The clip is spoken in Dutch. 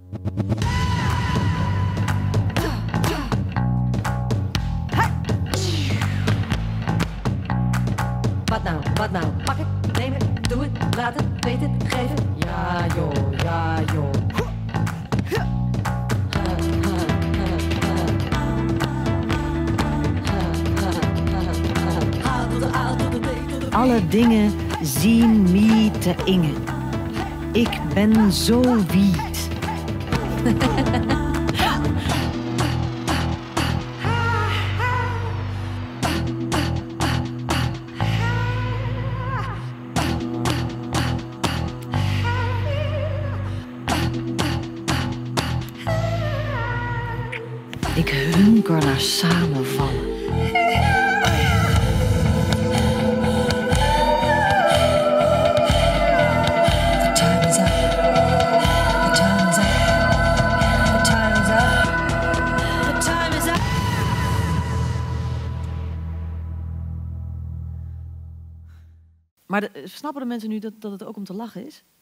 Wat nou? Pak het, neem het, doe het, laat het, weet het, geef het. Ja joh, ja joh. Alle dingen zien me te inge. Ik ben zo wiet. Ik hunker naar samenvallen. Maar snappen de mensen nu dat het ook om te lachen is?